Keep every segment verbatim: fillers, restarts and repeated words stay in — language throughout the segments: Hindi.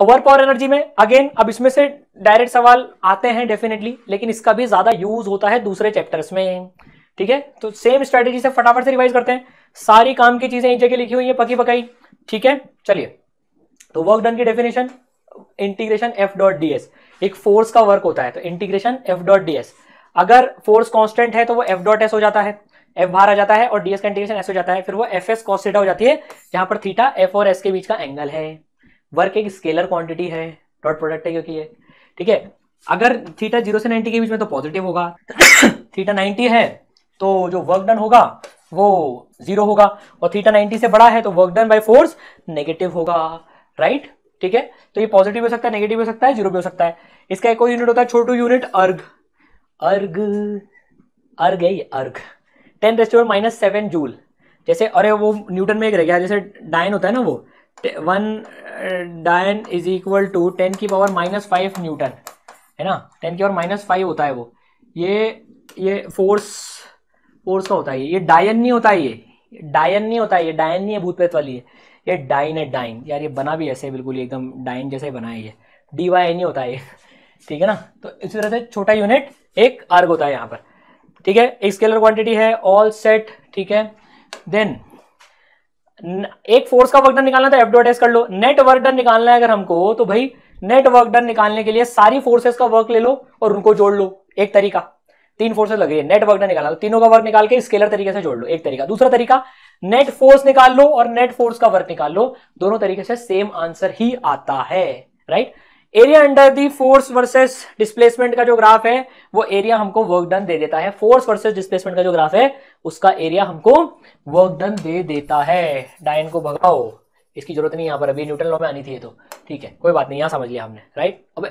वर्क पावर एनर्जी में अगेन अब इसमें से डायरेक्ट सवाल आते हैं डेफिनेटली, लेकिन इसका भी ज्यादा यूज होता है दूसरे चैप्टर्स में, ठीक है। तो सेम स्ट्रेटेजी से फटाफट से रिवाइज करते हैं, सारी काम की चीजें एक जगह लिखी हुई है पकी पकाई, ठीक है। चलिए, तो वर्क डन की definition integration F dot D S, एक फोर्स का वर्क होता है तो integration F dot D S, अगर फोर्स कांस्टेंट है तो वो एफ डॉट एस हो जाता है, एफ बाहर आ जाता है और डीएस का इंटीग्रेशन एस हो जाता है, फिर वो एफ एस कॉस थीटा हो जाती है, जहां पर थीटा एफ और एस के बीच का एंगल है। वर्क एक स्केलर क्वांटिटी है, डॉट प्रोडक्ट है क्योंकि ये, ठीक है। अगर थीटा जीरो से नाइनटी के बीच में तो पॉजिटिव होगा, थीटा नाइनटी है तो जो वर्क डन होगा वो जीरो होगा, और थीटा नाइनटी से बड़ा है तो work done by force negative होगा, राइट, ठीक है। तो ये पॉजिटिव हो सकता है, नेगेटिव हो सकता है, जीरो भी हो सकता है। इसका एक और यूनिट होता है छोटू यूनिट अर्ग, अर्ग अर्ग है ये erg, ten raised to minus seven joule, जैसे अरे वो न्यूटन में एक रह गया, जैसे डायन होता है ना, वो one dyne is equal to ten की पावर माइनस फाइव न्यूटन, है ना, टेन की पावर माइनस फाइव होता है वो, ये ये फोर्स फोर्स का होता है, ये डायन नहीं होता है, ये डायन नहीं होता है, ये डायन नहीं है भूत प्रेत वाली है, ये डाइन है, डाइन यार, ये बना भी ऐसे बिल्कुल एकदम डाइन जैसे बना है, ये डी वाई नहीं होता है ये, ठीक है ना। तो इसी तरह से छोटा यूनिट एक अर्ग होता है यहाँ पर, ठीक है, एक स्केलर क्वांटिटी है, ऑल सेट, ठीक है। देन एक फोर्स का वर्क डन निकालना था, एफ डॉट एस कर लो। नेट वर्क डन निकालना है अगर हमको, तो भाई नेट वर्क डन निकालने के लिए सारी फोर्सेस का वर्क ले लो और उनको जोड़ लो, एक तरीका। तीन फोर्सेस लगे, नेट वर्क डन निकालना, तो तीनों का वर्क निकाल के स्केलर तरीके से जोड़ लो, एक तरीका। दूसरा तरीका, नेट फोर्स निकाल लो और नेट फोर्स का वर्क निकाल लो, दोनों तरीके से सेम आंसर ही आता है, right. Area under the force versus displacement का जो ग्राफ है वो एरिया हमको वर्क डन दे देता है, फोर्स वर्सेस डिस्प्लेसमेंट का जो ग्राफ है उसका एरिया हमको वर्क डन दे देता है। डायन को भगाओ, इसकी जरूरत नहीं, यहां पर अभी न्यूटन लॉ में आनी थी तो, ठीक है, कोई बात नहीं, यहां समझ लिया हमने, राइट। अबे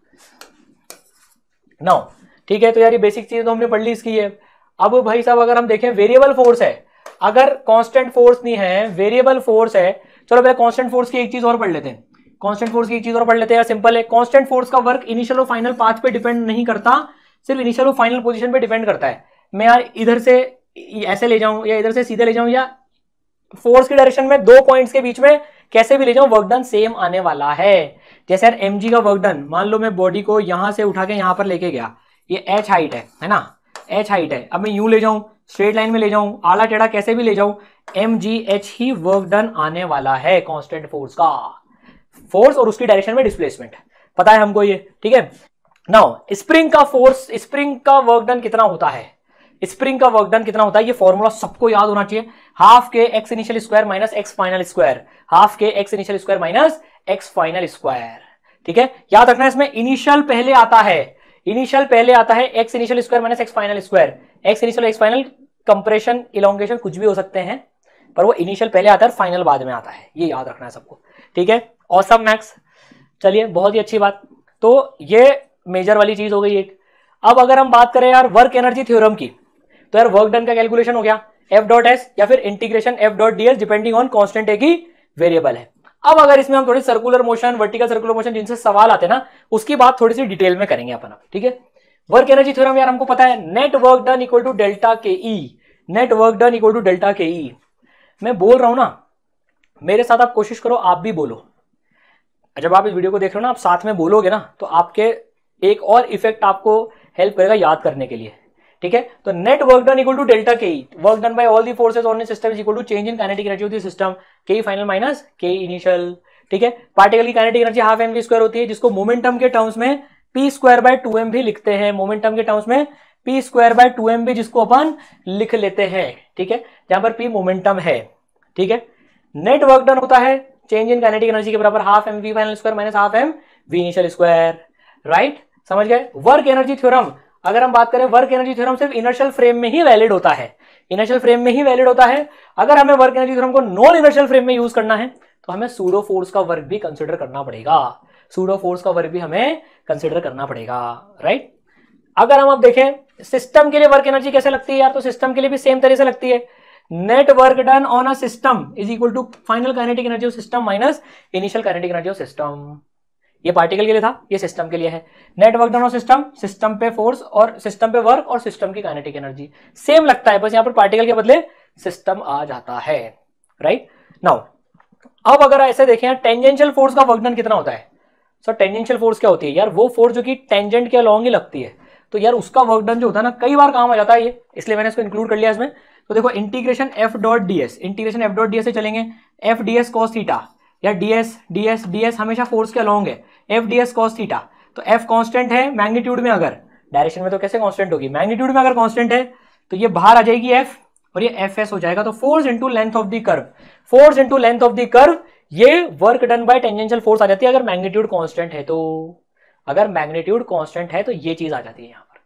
नाउ ठीक है, तो यार ये बेसिक चीज तो हमने पढ़ ली इसकी है। अब भाई साहब अगर हम देखें वेरिएबल फोर्स है, अगर कांस्टेंट फोर्स नहीं है, वेरिएबल फोर्स है, चलो पहले कांस्टेंट फोर्स की एक चीज और पढ़ लेते हैं, कांस्टेंट फोर्स की एक चीज और पढ़ लेते हैं, सिंपल है। कांस्टेंट फोर्स का वर्क इनिशियल और फाइनल पाथ पे डिपेंड नहीं करता, सिर्फ इनिशियल और फाइनल पोजीशन पे डिपेंड करता है। मैं यार इधर से ऐसे ले जाऊं या इधर से सीधे ले जाऊं या फोर्स की डायरेक्शन में दो पॉइंट्स के बीच में कैसे भी ले जाऊं, वर्क डन सेम आने वाला है। जैसे यार एमजी का वर्क डन, मान लो मैं बॉडी को यहां से उठा के यहां पर लेके गया, ये एच हाइट है, है ना, एच हाइट है, अब मैं यूं ले जाऊं, स्ट्रेट लाइन में ले जाऊं, आला टेढ़ा कैसे भी ले जाऊं, एम जी एच ही वर्क डन आने वाला है कांस्टेंट फोर्स का, फोर्स और उसकी डायरेक्शन में डिस्प्लेसमेंट, पता है हमको ये, ठीक है। नाउ स्प्रिंग का फोर्स, स्प्रिंग का वर्क डन कितना होता है, स्प्रिंग का वर्क डन कितना होता है, ये फॉर्मूला सबको याद होना चाहिए, हाफ के x initial square minus x final square, half के x initial square minus x final square, ठीक है। याद रखना इसमें इनिशियल पहले आता है, इनिशियल पहले आता है X initial square minus x final square, X initial X final, compression elongation कुछ भी हो सकते हैं, पर वो इनिशियल पहले आता है और फाइनल बाद में आता है, ये याद रखना है सबको, ठीक है। ऑसम मैक्स, चलिए बहुत ही अच्छी बात, तो ये मेजर वाली चीज हो गई एक। अब अगर हम बात करें यार वर्क एनर्जी थ्योरम की, तो यार वर्क डन का कैलकुलेशन हो गया एफ डॉट एस या फिर integration F dot D S depending on constant एक ही वेरिएबल है। अब अगर इसमें हम थोड़ी circular motion, vertical circular motion जिनसे सवाल आते हैं ना, उसकी बात थोड़ी सी डिटेल में करेंगे अपन, ठीक है। वर्क एनर्जी थ्योरम यार हमको पता है, net work done equal to delta K E, net work done equal to delta K E. मैं बोल रहा हूं ना, मेरे साथ आप कोशिश करो, आप भी बोलो, जब आप इस वीडियो को देख रहे हो ना, आप साथ में बोलोगे ना, तो आपके एक और इफेक्ट आपको हेल्प करेगा याद करने के लिए, ठीक है। तो net work done equal to delta K E, work done by all the forces on the system is equal to change in kinetic energy of the system, K E final minus के ई इनिशियल, ठीक है। पार्टिकल की kinetic energy half M V square होती है, जिसको मोमेंटम के टर्म्स में P square by two M भी लिखते हैं, मोमेंटम के टर्म्स में P square by two M भी जिसको अपन लिख लेते हैं, ठीक है, जहां पर पी मोमेंटम है, ठीक है। नेट वर्क डन होता है चेंज इन काइनेटिक एनर्जी के बराबर half M V final square minus half M V initial square, right, समझ गए। वर्क एनर्जी थ्योरम, अगर हम बात करें, वर्क एनर्जी थ्योरम सिर्फ इनर्शियल फ्रेम में ही वैलिड होता है, इनर्शियल फ्रेम में ही वैलिड होता है। अगर हमें वर्क एनर्जी थ्योरम को नॉन इनर्शियल फ्रेम में यूज करना है तो हमें सूडो फोर्स का वर्क भी कंसिडर करना पड़ेगा, सूडो फोर्स का वर्क भी हमें कंसिडर करना पड़ेगा, राइट। अगर हम अब देखें सिस्टम के लिए वर्क एनर्जी कैसे लगती है यार, तो सिस्टम के लिए भी सेम तरह से लगती है, net work done on a system is equal to final kinetic energy of system minus initial kinetic energy of system. ये पार्टिकल के लिए था, ये सिस्टम के लिए है। Net work done on system, system पे फोर्स और सिस्टम पे वर्क और सिस्टम की काइनेटिक एनर्जी सेम लगता है, बस यहां पर पार्टिकल के बदले सिस्टम आ जाता है, राइट। नाउ अब अगर ऐसे देखें टेंजेंशियल फोर्स का वर्क डन कितना होता है, सर टेंजेंशियल फोर्स क्या होती है यार? वो फोर्स जो कि टेंजेंट के अलॉन्ग ही लगती है, तो यार उसका वर्क डन जो होता है ना कई बार काम आ जाता है ये, इसलिए मैंने इसको इंक्लूड कर लिया इसमें। तो देखो integration F dot D S, integration F dot D S से चलेंगे, F D S cos theta, या D S D S D S हमेशा फोर्स के अलॉन्ग है, F D S cos theta. तो एफ कांस्टेंट है मैग्नीट्यूड में, अगर डायरेक्शन में तो कैसे कांस्टेंट होगी, मैग्नीट्यूड में अगर कांस्टेंट है तो ये बाहर आ जाएगी एफ और ये एफ एस हो जाएगा। तो force into length of the curve, force into length of the curve, ये work done by tangential force आ जाती है अगर मैग्नीट्यूड कांस्टेंट है तो। अगर मैग्नीट्यूड कांस्टेंट है तो ये चीज आ जाती है यहां पर,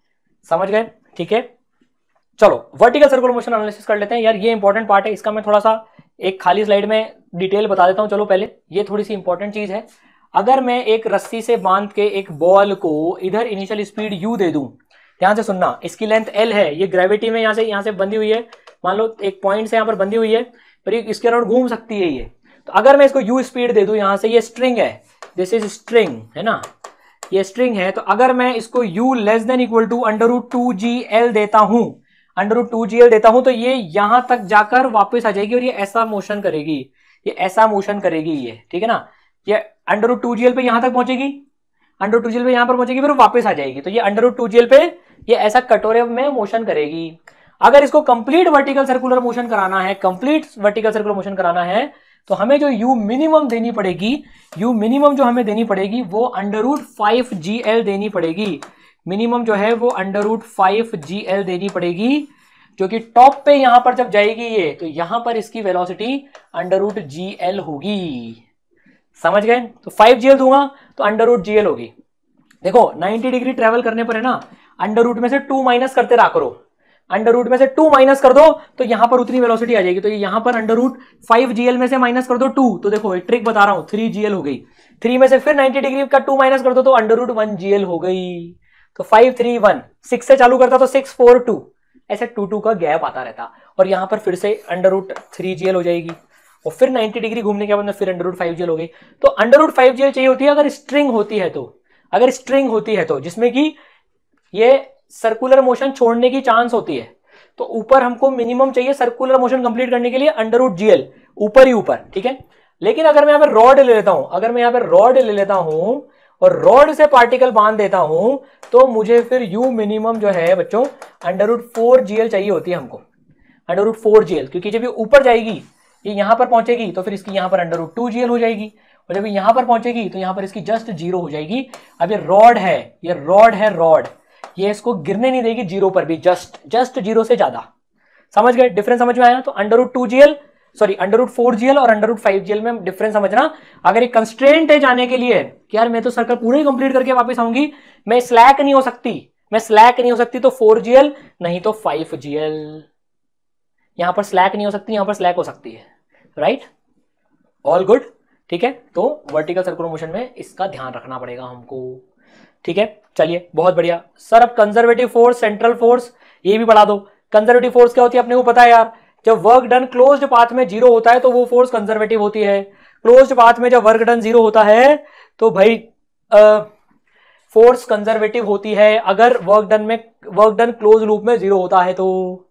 समझ गए? ठीक है, चलो वर्टिकल सर्कुलर मोशन एनालिसिस कर लेते हैं यार, ये इंपॉर्टेंट पार्ट है, इसका मैं थोड़ा सा एक खाली स्लाइड में डिटेल बता देता हूं। चलो पहले ये थोड़ी सी इंपॉर्टेंट चीज है, अगर मैं एक रस्सी से बांध के एक बॉल को इधर इनिशियल स्पीड यू दे दूं, ध्यान से सुनना, इसकी लेंथ एल है, ये ग्रेविटी में यहां से यहां से बंधी हुई है, मान लो एक पॉइंट से यहां पर बंधी हुई है, पर ये इसके अराउंड घूम सकती है ये। तो अगर मैं इसको यू स्पीड दे दूं यहां से, ये स्ट्रिंग है, दिस इज स्ट्रिंग है ना, ये स्ट्रिंग है, तो अगर मैं इसको u less than equal to under root two G L देता हूं, under root two G L देता हूं, तो ये यहां तक जाकर वापस आ जाएगी और ये ऐसा मोशन करेगी, ये ऐसा मोशन करेगी ये, ठीक है ना, ये under root two G L पे यहां तक पहुंचेगी, under root two G L पे यहां पर पहुंचेगी, फिर वापस आ जाएगी। तो ये under root two G L पे ये ऐसा कटोरे में मोशन करेगी। अगर इसको कंप्लीट वर्टिकल सर्कुलर मोशन कराना है, कंप्लीट वर्टिकल सर्कुलर मोशन कराना है, तो हमें जो u मिनिमम देनी पड़ेगी, u मिनिमम जो हमें देनी पड़ेगी वो अंडर रूट फाइव जी एल देनी पड़ेगी, मिनिमम जो है वो अंडर रूट फाइव जी एल देनी पड़ेगी, जो कि टॉप पे यहां पर जब जाएगी ये, तो यहां पर इसकी velocity under root G L होगी, समझ गए? तो फाइव जी एल दूंगा तो अंडर रूट जी एल होगी। देखो नाइंटी डिग्री ट्रेवल करने पर है ना, अंडर रूट में से टू माइनस करते रहा करो, अंडर रूट में से टू माइनस कर दो तो यहां पर उतनी वेलोसिटी आ जाएगी। तो यहां पर अंडर रूट फाइव जी एल में से माइनस कर दो टू, तो देखो एक ट्रिक बता रहा हूं, थ्री जी एल हो गई, थ्री में से फिर नाइंटी डिग्री का टू माइनस कर दो तो under root one g l हो गई। तो फाइव थ्री वन, सिक्स से चालू करता तो सिक्स फोर टू, ऐसे टू टू का गैप आता रहता, और यहां पर फिर से under root three g l हो जाएगी, और फिर नाइंटी डिग्री घूमने के बाद फिर अंडर रूट फाइव जी एल हो गई। तो अंडर रूट फाइव जी एल चाहिए होती है अगर स्ट्रिंग होती है तो, अगर स्ट्रिंग होती है तो, जिसमें कि ये सर्कुलर मोशन छोड़ने की चांस होती है, तो ऊपर हमको मिनिमम चाहिए सर्कुलर मोशन कंप्लीट करने के लिए अंडर रूट जीएल, ऊपर ही ऊपर, ठीक है। लेकिन अगर मैं यहां पर रॉड ले लेता हूं, अगर मैं यहां पर रॉड ले लेता हूं और रॉड से पार्टिकल बांध देता हूं, तो मुझे फिर यू मिनिमम जो है बच्चों अंडर रूट फोर जीएल चाहिए होती है हमको, अंडर रूट फोर जीएल, क्योंकि जब ये ऊपर जाएगी, ये यहां पर पहुंचेगी तो फिर इसकी यहां पर अंडर रूट टू जीएल हो जाएगी, और जब यहां पर पहुंचेगी तो यहां पर इसकी जस्ट जीरो हो जाएगी। अब ये रॉड है, ये रॉड है रॉड, ये इसको गिरने नहीं देगी जीरो पर भी, जस्ट जस्ट जीरो से ज्यादा, समझ गए? डिफरेंस समझ में आया? तो under root two g l sorry under root four g l और अंडर रूट फाइव जीएल में डिफरेंस समझना। अगर एक कंस्ट्रेंट है जाने के लिए कि यार मैं तो सर्कल पूरा ही कंप्लीट करके वापस आऊंगी, मैं स्लैक नहीं हो सकती, मैं स्लैक नहीं हो सकती, तो फोर जीएल नहीं तो फाइव जीएल, यहां पर स्लैक नहीं हो सकती, यहां पर स्लैक हो सकती है, राइट? ऑल गुड, ठीक है। तो वर्टिकल सर्कुलर मोशन में इसका ध्यान रखना पड़ेगा हमको, ठीक है। चलिए बहुत बढ़िया सर। अब कंजर्वेटिव फोर्स, सेंट्रल फोर्स, ये भी बढ़ा दो। कंजर्वेटिव फोर्स क्या होती है अपने को पता है यार, जब वर्क डन क्लोज्ड पाथ में जीरो होता है तो वो फोर्स कंजर्वेटिव होती है। क्लोज्ड पाथ में जब वर्क डन जीरो होता है तो भाई फोर्स कंजर्वेटिव होती है। अगर वर्क डन में वर्क डन क्लोज लूप में जीरो होता है तो,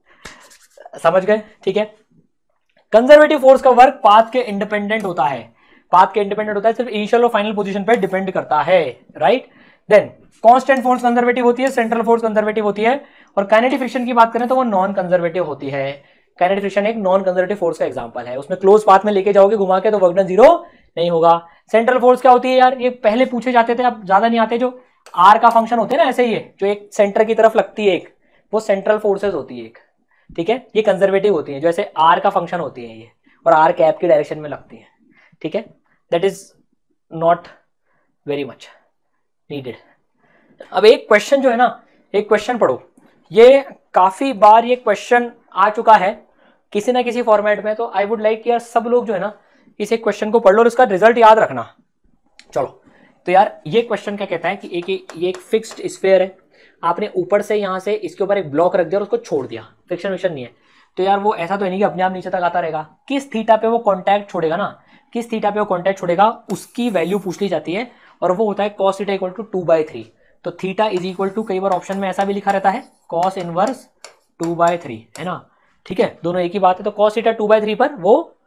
समझ गए? ठीक है। कंजर्वेटिव फोर्स का वर्क पाथ के इंडिपेंडेंट होता है, पाथ के इंडिपेंडेंट होता है, सिर्फ इनिशियल और फाइनल पोजीशन पे डिपेंड करता है, right? Then constant force conservative होती है, सेंट्रल फोर्स कंजर्वेटिव होती है, और काइनेटिक फ्रिक्शन की बात करें तो वो नॉन कंजर्वेटिव होती है। काइनेटिक फ्रिक्शन एक नॉन कंजर्वेटिव फोर्स का एग्जांपल है, उसमें क्लोज पाथ में लेके जाओगे घुमा के तो वर्क डन जीरो नहीं होगा। सेंट्रल फोर्स क्या होती है यार, ये पहले पूछे जाते थे, अब ज्यादा नहीं आते। जो आर का फंक्शन होते हैं ना, ऐसे ही है, जो एक सेंटर की तरफ लगती है एक, वो सेंट्रल फोर्सेज होती है एक, ठीक है। ये कंजर्वेटिव होती है, जो ऐसे आर का फंक्शन होती है ये, और आर कैप की डायरेक्शन में लगती है, ठीक है। That is not very much needed. अब एक क्वेश्चन जो है ना, एक क्वेश्चन पढ़ो, ये काफी बार ये क्वेश्चन आ चुका है किसी ना किसी फॉर्मेट में, तो आई वुड लाइक यार सब लोग जो है ना इस एक क्वेश्चन को पढ़ लो और इसका रिजल्ट याद रखना। चलो तो यार ये क्वेश्चन क्या कहता है कि एक ये एक फिक्स्ड स्फीयर है, आपने ऊपर से यहां से इसके ऊपर एक ब्लॉक रख दिया और उसको छोड़ दिया, फ्रिक्शन विक्शन नहीं है, तो यार वो ऐसा तो है नहीं कि अपने आप नीचे तक आता रहेगा। किस थीटा पे वो कॉन्टैक्ट छोड़ेगा ना, किस थीटा पे वो कॉन्टैक्ट छोड़ेगा उसकी वैल्यू पूछ ली जाती है, और वो होता है cos theta equal to two by three. तो थीटा इज इक्वल टू, कई बार ऑप्शन में ऐसा भी लिखा रहता है, cos inverse two by three, है ना, ठीक है, दोनों एक ही बात है। तो cos theta two by three पर वो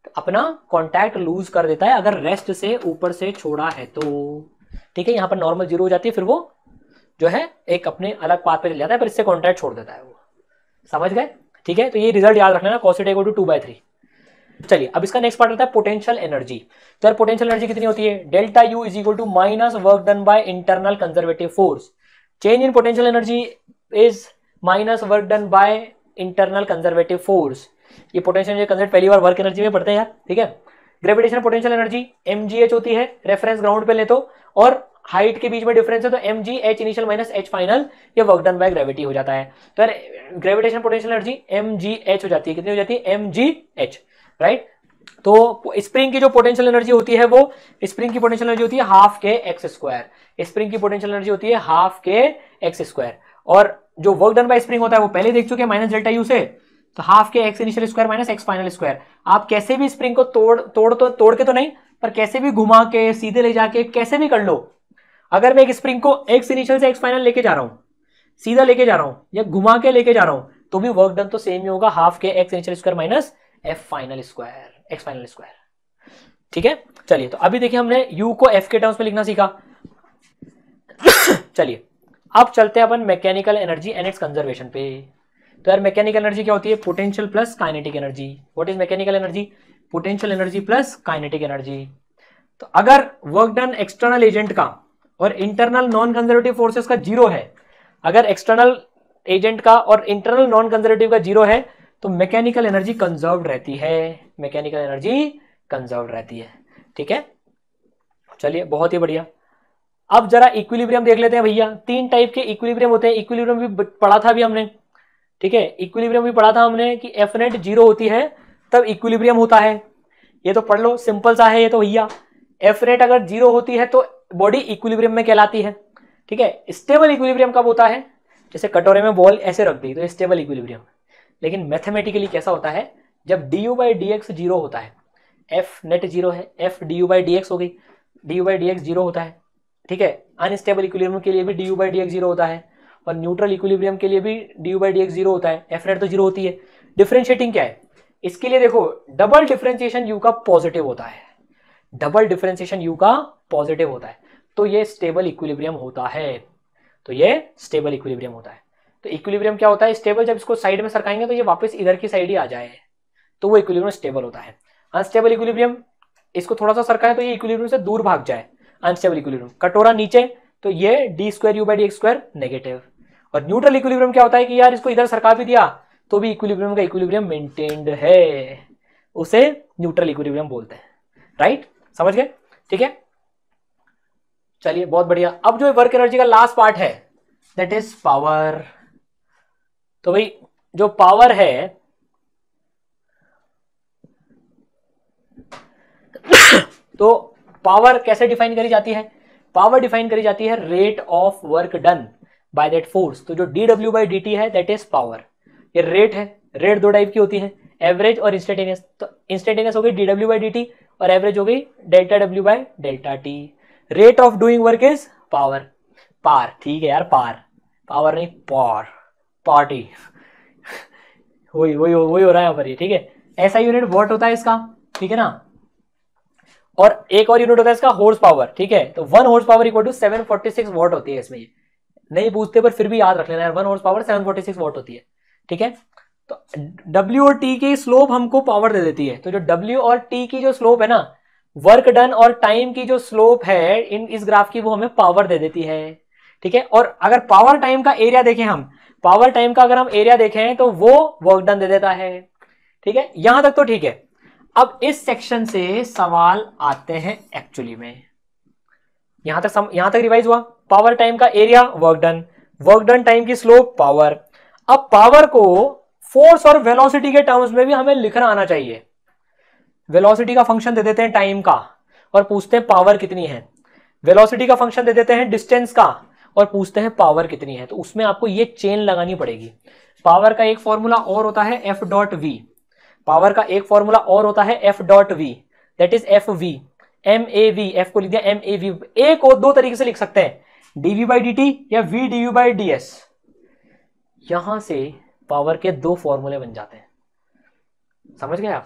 अपना कॉन्टैक्ट लूज कर देता है अगर रेस्ट से ऊपर से छोड़ा है तो, ठीक है। यहाँ पर नॉर्मल जीरो हो जाती है, फिर वो जो है एक अपने अलग पाथ पे चल जाता है, पर इससे कॉन्टैक्ट छोड़ देता है वो, समझ गए, ठीक है। तो ये रिजल्ट याद रख लेना, cos theta equal to two by three. चलिए अब इसका नेक्स्ट पार्ट आता है पोटेंशियल एनर्जी। तो यार पोटेंशियल एनर्जी कितनी होती है, delta U is equal to minus work done by internal conservative force. Change in potential energy is minus work done by internal conservative force. ये पोटेंशियल एनर्जी कंजर्व पहली बार वर्क एनर्जी में पढ़ते हैं यार, ठीक है। ग्रेविटेशनल पोटेंशियल एनर्जी एमजीएच होती है, रेफरेंस ग्राउंड पे ले तो, और हाइट के बीच में डिफरेंस है तो एम जी h initial minus h final, ये वर्क डन बाय ग्रेविटी हो जाता है। तो यार ग्रेविटेशन पोटेंशियल एनर्जी एम जी एच हो जाती है, कितनी हो जाती है, एम जी एच, राइट। तो स्प्रिंग की जो पोटेंशियल एनर्जी होती है वो, स्प्रिंग की पोटेंशियल एनर्जी होती है हाफ के एक्स स्क्वायर, स्प्रिंग की पोटेंशियल एनर्जी होती है हाफ के एक्स स्क्वायर, और जो वर्क डन बाय स्प्रिंग होता है वो पहले देख चुके हैं माइनस डेल्टा यू से, तो हाफ के x initial square minus x final square. आप कैसे भी स्प्रिंग को तोड़ तोड़ तो तोड़ के तो नहीं, पर कैसे भी घुमा के सीधे ले जाके कैसे भी कर लो, अगर मैं एक स्प्रिंग को एक्स इनिशियल से एक्स फाइनल लेके जा रहा हूं, सीधा लेके जा रहा हूं या घुमा के लेके जा रहा हूं, तो भी वर्क डन तो सेम ही होगा, हाफ के x initial square minus f final square, x final square, ठीक है। चलिए तो अभी देखिए हमने यू को एफ के टर्म्स में लिखना सीखा। चलिए अब चलते हैं अपन mechanical energy and its conservation पे। तो यार मैकेनिकल एनर्जी क्या होती है, potential plus kinetic energy. What is mechanical energy, potential energy plus kinetic energy. तो अगर वर्क डन एक्सटर्नल एजेंट का और इंटरनल नॉन कंजर्वेटिव फोर्सेस का जीरो है, अगर एक्सटर्नल एजेंट का और इंटरनल नॉन कंजर्वेटिव का जीरो है तो मैकेनिकल एनर्जी कंजर्व्ड रहती है, मैकेनिकल एनर्जी कंजर्व्ड रहती है, ठीक है। चलिए बहुत ही बढ़िया। अब जरा इक्विलिब्रियम देख लेते हैं भैया। तीन टाइप के इक्विलिब्रियम होते हैं, इक्विलिब्रियम भी पढ़ा था अभी हमने, ठीक है। इक्विलिब्रियम भी पढ़ा था हमने कि एफ नेट जीरो होती है तब इक्विलिब्रियम होता है, ये तो पढ़ लो, सिंपल सा है ये तो भैया। एफ नेट अगर जीरो होती है तो बॉडी इक्विलिब्रियम में कहलाती है, ठीक है। स्टेबल इक्विलिब्रियम कब होता है, जैसे कटोरे में बॉल ऐसे रख दी तो स्टेबल इक्विलिब्रियम। लेकिन मैथमेटिकली कैसा होता है, जब d U by d x zero होता है, एफ नेट जीरो है, F d U by d x हो गई, d U by d x zero होता है, ठीक है। अनस्टेबल इक्विलिब्रियम के लिए भी d U by d x zero होता है, और न्यूट्रल इक्विलिब्रियम के लिए भी d U by d x zero होता है, एफ नेट तो जीरो होती है। डिफरेंशिएटिंग क्या है इसके लिए, देखो डबल डिफरेंशिएशन यू का पॉजिटिव होता है, डबल डिफरेंशिएशन यू का पॉजिटिव होता है, तो ये स्टेबल इक्विलिब्रियम होता है, तो ये स्टेबल इक्विलिब्रियम होता है। तो इक्विलिब्रियम क्या होता है, स्टेबल, जब इसको साइड में सरकाएंगे तो ये वापस इधर की साइड ही आ जाए तो वो इक्विलिब्रियम स्टेबल होता है। अनस्टेबल इक्विलिब्रियम, इसको थोड़ा सा सरकाएं तो ये इक्विलिब्रियम से दूर भाग जाए, अनस्टेबल इक्विलिब्रियम। कटोरा नीचे तो ये d square U by d x square negative. और न्यूट्रल इक्विलिब्रियम क्या होता है कि यार इसको इधर सरका भी दिया तो भी इक्विलिब्रियम का इक्विलिब्रियम मेंटेन्ड है, उसे न्यूट्रल इक्विलिब्रियम बोलते हैं, राइट, समझ गए, ठीक है। चलिए बहुत बढ़िया। अब जो वर्क एनर्जी का लास्ट पार्ट है दैट इज पावर। तो भाई जो पावर है तो पावर कैसे डिफाइन करी जाती है, पावर डिफाइन करी जाती है rate of work done by that force. तो जो डी डब्ल्यू बाई डी टी है दैट इज पावर, ये रेट है। रेट दो टाइप की होती है, एवरेज और इंस्टेंटेनियस। तो इंस्टेंटेनियस हो गई डी डब्ल्यू बाई डी टी और एवरेज हो गई डेल्टा डब्ल्यू by delta t. Rate of doing work is power, पार, ठीक है यार, पार, पावर नहीं पार, पार्टी वही वही वही हो रहा है यहाँ पर ये, ठीक है। ऐसा यूनिट वॉट होता है इसका, ठीक है ना। और एक और यूनिट होता है इसका हॉर्स पावर, ठीक है। तो one horse power equal to seven forty six watt होती है इसमें, ये नहीं पूछते पर फिर भी याद रख लेना यार, one horse power seven forty six watt होती है, ठीक है। तो W और T की स्लोप हमको पावर दे देती है, तो जो W और T की जो स्लोप है ना, वर्क डन और टाइम की जो स्लोप है इन इस ग्राफ की, वो हमें पावर दे देती है, ठीक है। और अगर पावर टाइम का एरिया देखें हम, पावर टाइम का अगर हम एरिया देखें तो वो वर्क डन दे देता है, ठीक है। यहां तक तो ठीक है। अब इस सेक्शन से सवाल आते हैं एक्चुअली में, यहां तक सम, यहां तक रिवाइज हुआ, पावर टाइम का area work done, work done time की स्लोप पावर। अब पावर को फोर्स और वेलोसिटी के टर्म्स में भी हमें लिखना आना चाहिए। वेलोसिटी का फंक्शन दे देते हैं टाइम का और पूछते हैं पावर कितनी है, वेलोसिटी का फंक्शन दे देते हैं डिस्टेंस का और पूछते हैं पावर कितनी है। तो उसमें आपको ये चेन लगानी पड़ेगी। पावर का एक फॉर्मूला और होता है एफ डॉट वी, पावर का एक फॉर्मूला और होता है f dot v, that is f v, m a v, f को लिख दिया एम ए वी। ए को दो तरीके से लिख सकते हैं, डीवी बाई डी टी या v d v by d s. यहां से पावर के दो फॉर्मूले बन जाते हैं, समझ गए आप।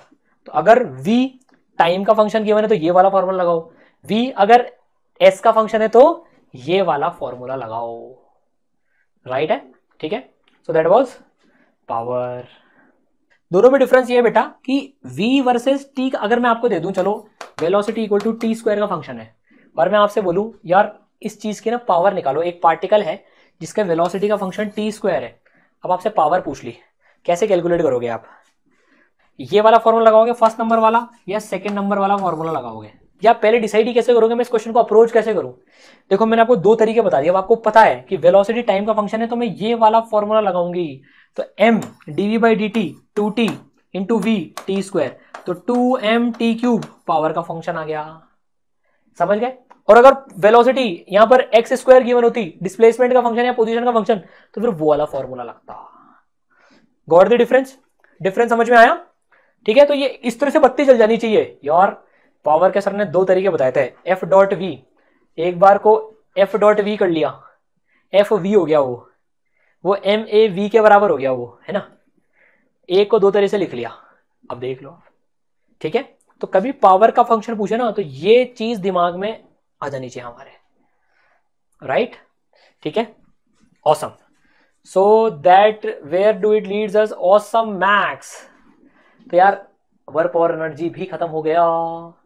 तो अगर v टाइम का फंक्शन गिवन है तो ये वाला फॉर्मूला लगाओ, v अगर s का फंक्शन है तो ये वाला फॉर्मूला लगाओ, राइट है, ठीक है। So that was power. दोनों में डिफरेंस ये है बेटा कि v वर्सेस t अगर मैं आपको दे दूं, चलो velocity equal to t square का फंक्शन है, और मैं आपसे बोलूं यार इस चीज की ना पावर निकालो, एक पार्टिकल है जिसका वेलोसिटी का फंक्शन टी स्क्वायर है, अब आपसे पावर पूछ ली, कैसे कैलकुलेट करोगे आप? ये वाला फॉर्मूला लगाओगे फर्स्ट नंबर वाला या सेकंड नंबर वाला फॉर्मूला लगाओगे, या पहले डिसाइड ही कैसे करोगे मैं इस क्वेश्चन को अप्रोच कैसे करूं? देखो मैंने आपको दो तरीके बता दिए, अब आपको पता है कि वेलोसिटी टाइम का फंक्शन है तो मैं ये वाला फॉर्मूला लगाऊंगी, तो m dv by d t two t into v t square, तो two m t cube power का फंक्शन आ गया, समझ गए? और अगर वेलोसिटी यहां पर एक्स स्क्वायर गिवन होती, डिस्प्लेसमेंट का फंक्शन या पोजीशन का फंक्शन, तो फिर वो वाला फॉर्मूला लगता। Got the difference? डिफरेंस समझ में आया? ठीक है, तो ये इस तरह से बत्ती जल जानी चाहिए यार। पावर के सर ने दो तरीके बताए थे, एफ डॉट वी, एक बार को एफ डॉट वी कर लिया, एफ वी हो गया, वो वो एम ए वी के बराबर हो गया, वो है ना, एक को दो तरह से लिख लिया, अब देख लो, ठीक है। तो कभी पावर का फंक्शन पूछे ना तो ये चीज दिमाग में आ जानी चाहिए हमारे, राइट, ठीक है, awesome. So that where do it leads us, awesome max. तो यार वर्क और एनर्जी भी खत्म हो गया।